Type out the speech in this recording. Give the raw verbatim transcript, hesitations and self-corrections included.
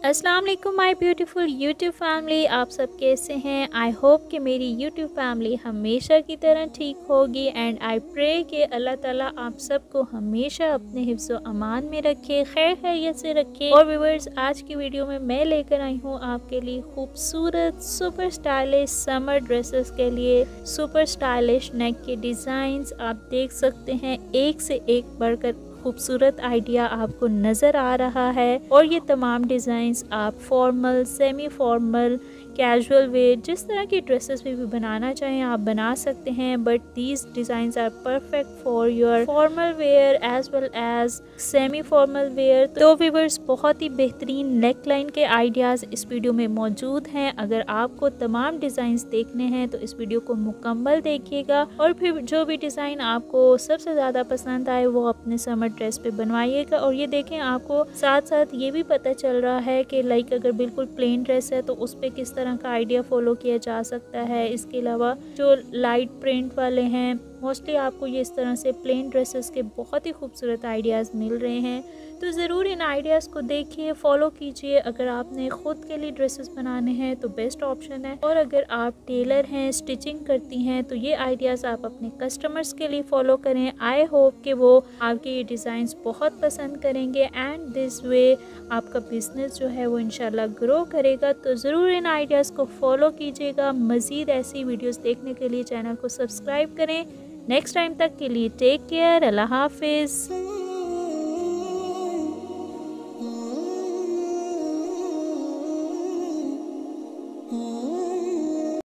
अस्सलाम वालेकुम my beautiful YouTube family, आप सब कैसे हैं। आई होप कि मेरी यूट्यूब फैमिली हमेशा की तरह ठीक होगी एंड आई प्रे कि अल्लाह ताला आप सबको हमेशा अपने हिफ्ज़ व अमान में रखे, खैर खैरियत से रखे। और व्यूअर्स, आज की वीडियो में मैं लेकर आई हूँ आपके लिए खूबसूरत सुपर स्टाइलिश समर ड्रेसेस के लिए सुपर स्टाइलिश नेक के डिज़ाइंस। आप देख सकते हैं एक से एक बढ़कर खूबसूरत आइडिया आपको नज़र आ रहा है। और ये तमाम डिज़ाइंस आप formal, semi formal, casual wear, जिस तरह की ड्रेसेस में भी बनाना चाहें आप बना सकते हैं। But these designs are perfect for your formal wear as well as semi formal wear. तो व्यूअर्स, बहुत ही बेहतरीन नेक लाइन के आइडियाज़ इस वीडियो में मौजूद हैं। अगर आपको तमाम डिज़ाइंस देखने हैं तो इस वीडियो को मुकम्मल देखिएगा और फिर जो भी डिज़ाइन आपको सबसे ज़्यादा पसंद आए वो अपने समर ड्रेस पे बनवाइएगा। और ये देखें, आपको साथ साथ ये भी पता चल रहा है कि लाइक अगर बिल्कुल प्लेन ड्रेस है तो उस पर किस तरह का आइडिया फॉलो किया जा सकता है। इसके अलावा जो लाइट प्रिंट वाले हैं, मोस्टली आपको ये इस तरह से प्लेन ड्रेसेस के बहुत ही खूबसूरत आइडियाज़ मिल रहे हैं। तो ज़रूर इन आइडियाज़ को देखिए, फॉलो कीजिए। अगर आपने ख़ुद के लिए ड्रेसेस बनाने हैं तो बेस्ट ऑप्शन है। और अगर आप टेलर हैं, स्टिचिंग करती हैं, तो ये आइडियाज़ आप अपने कस्टमर्स के लिए फ़ॉलो करें। आई होप कि वो आपके ये डिज़ाइंस बहुत पसंद करेंगे एंड दिस वे आपका बिज़नेस जो है वो इंशाल्लाह ग्रो करेगा। तो ज़रूर इन आइडियाज़ को फॉलो कीजिएगा। मज़ीद ऐसी वीडियोज़ देखने के लिए चैनल को सब्सक्राइब करें। नेक्स्ट टाइम तक के लिए टेक केयर, अल्लाह हाफिज़।